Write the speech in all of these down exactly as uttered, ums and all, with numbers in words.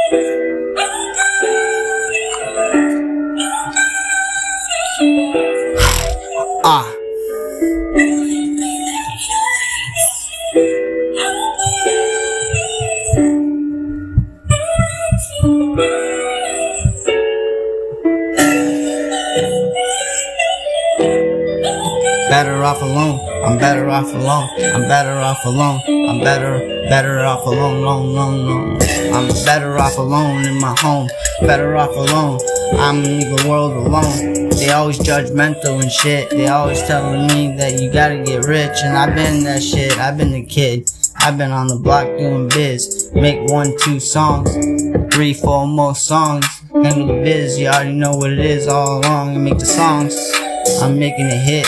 Ah. Better off alone, I'm better off alone, I'm better off alone, I'm better, better off alone, alone, alone, alone. I'm better off alone in my home, better off alone, I'm in the world alone. They always judgmental and shit, they always telling me that you gotta get rich, and I've been that shit, I've been the kid. I've been on the block doing biz, make one, two songs, three, four more songs, handle the biz, you already know what it is all along, and make the songs, I'm making a hit.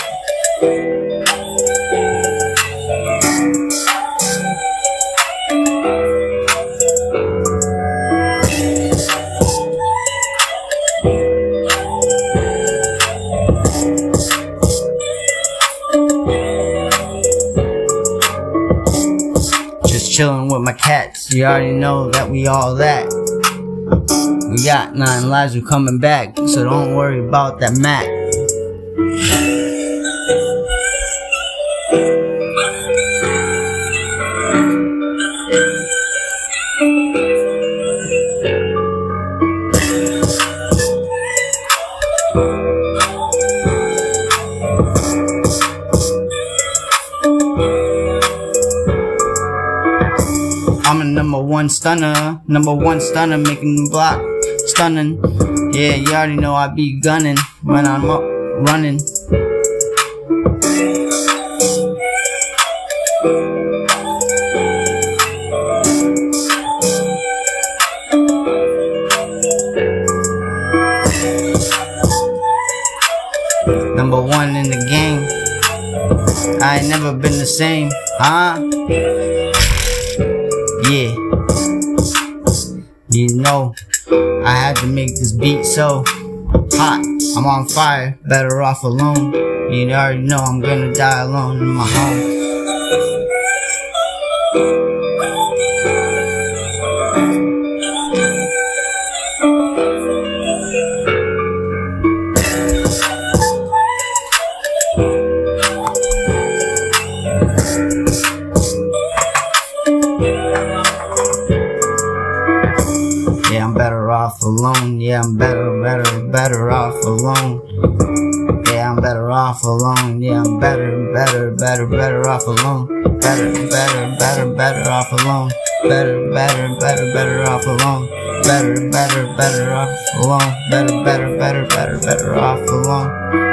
Chilling with my cats, you already know that we all that. We got nine lives, we coming back, so don't worry about that Mac. I'm a number one stunner, number one stunner, making the block stunning. Yeah, you already know I be gunning when I'm up running. Number one in the game, I ain't never been the same, huh? Yeah, you know, I had to make this beat so hot. I'm on fire, better off alone. You already know I'm gonna die alone in my home. Yeah, I'm better off alone. Yeah, I'm better, better, better off alone. Yeah, I'm better off alone. Yeah, I'm better, better, better, better off alone. Better, better, better, better off alone. Better, better, better, better off alone. Better, better, better off alone. Better, better, better, better, better off alone.